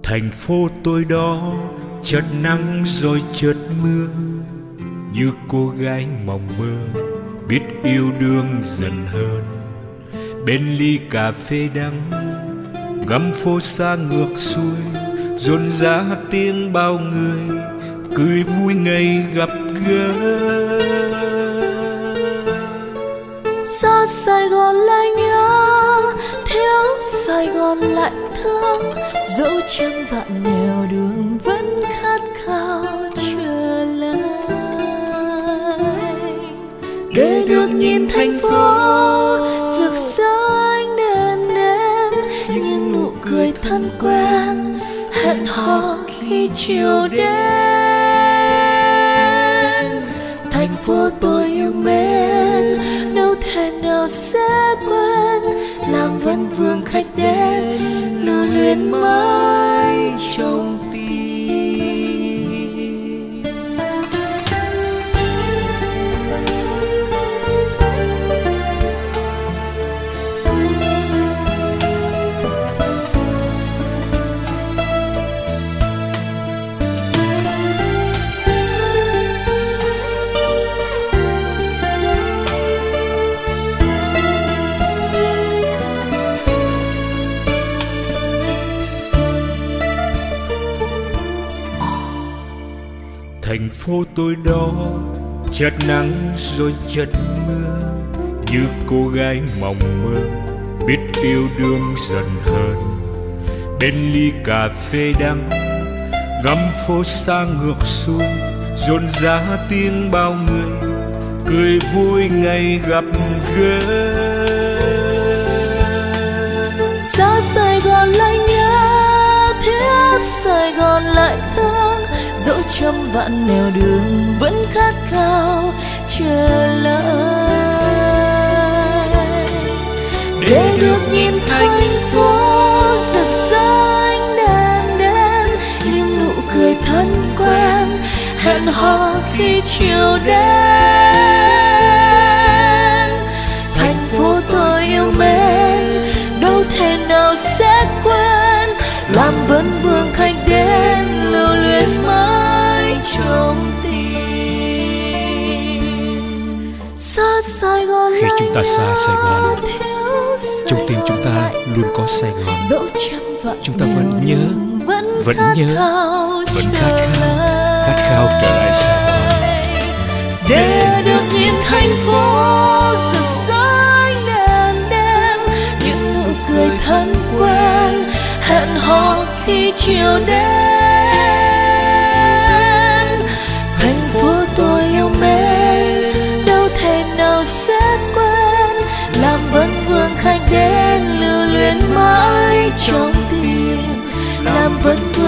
Thành phố tôi đó chợt nắng rồi chợt mưa, như cô gái mộng mơ biết yêu đương dần hơn. Bên ly cà phê đắng ngắm phố xa ngược xuôi, rộn rã tiếng bao người cười vui ngày gặp gỡ. Xa Sài Gòn lại nhớ, thiếu Sài Gòn lại thương, dẫu trăm vạn nẻo đường vẫn khát khao chờ lời. Để được nhìn thành phố rực rỡ ánh đèn đêm, những nụ cười thân quen hẹn hò khi chiều đến. Thành phố tôi yêu mến đâu thể nào sẽ quên, làm vấn vương khách đến lưu luyến mãi trong tim. Thành phố tôi đó chợt nắng rồi chợt mưa, như cô gái mộng mơ biết yêu đương dần hơn. Bên ly cà phê đắng ngắm phố xa ngược xuôi, rộn rã tiếng bao người cười vui ngày gặp gỡ. Xa Sài Gòn lại nhớ, thiếu Sài Gòn lại thương, dẫu trăm vạn nẻo đường vẫn khát khao chờ lời. Để được nhìn thành phố rực rỡ ánh đèn đêm, những nụ cười thân quen hẹn hò khi chiều đến. Thành phố tôi yêu mến đâu thể nào sẽ quên, làm vấn vương khách đến lưu luyến mãi trong tim. Xa Sài Gòn khi chúng ta xa Sài Gòn, trong tim chúng ta luôn có Sài Gòn. Dẫu trăm vạn chúng ta vẫn nhớ, vẫn khát khao trở lại Sài Gòn. Để được nhìn thành phố rực rỡ ánh đèn đêm, những nụ cười thân quen hẹn hò khi chiều đến. Thành phố tôi yêu mến đâu thể nào sẽ quên, làm vấn vương khách đến lưu luyến mãi trong tim, làm vấn